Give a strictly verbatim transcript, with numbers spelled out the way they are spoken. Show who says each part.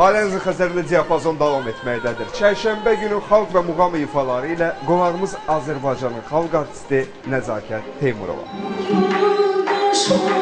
Speaker 1: Ailənizi xəzərli diapazon davam etməkdədir. Çərşənbə günü xalq və muğam ifaları ilə qonağımız Azərbaycanın xalq artisti Nəzakət Teymurova.